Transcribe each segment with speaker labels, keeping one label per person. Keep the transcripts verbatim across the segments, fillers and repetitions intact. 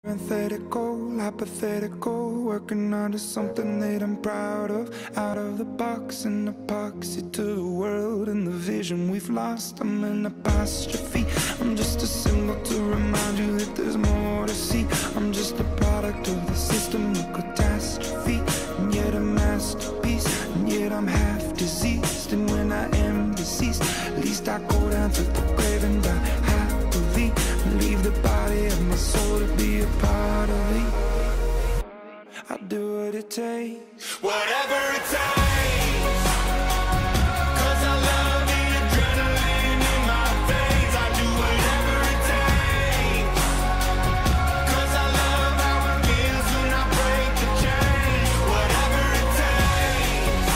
Speaker 1: Parenthetical, hypothetical, working on something that I'm proud of. Out of the box and epoxy to the world and the vision we've lost. I'm an apostrophe, I'm just a symbol to remind you that there's more to see. I'm just a product of the system of catastrophe, and yet a masterpiece, and yet I'm half diseased. And when I am deceased, at least I go down to the grave and die happily, and leave the body of my soul to be a part of me. I'll do what it takes, whatever it takes, 'cause I love the adrenaline in my veins. I do whatever it takes, 'cause I love how it feels when I break the chain. Whatever it takes,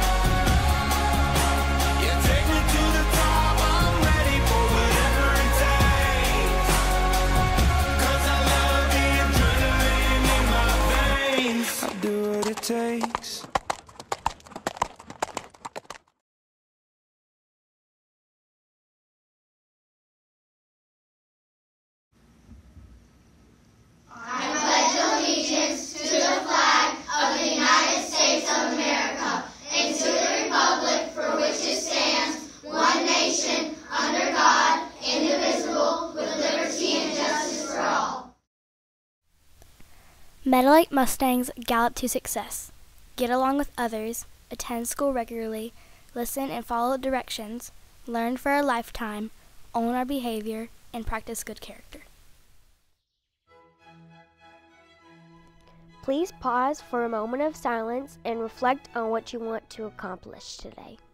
Speaker 1: yeah, take me to the top, I'm ready for whatever it takes, 'cause I love the adrenaline in my veins. I'll do what it takes.
Speaker 2: Meadowlark Mustangs gallop to success. Get along with others, attend school regularly, listen and follow directions, learn for a lifetime, own our behavior, and practice good character.
Speaker 3: Please pause for a moment of silence and reflect on what you want to accomplish today.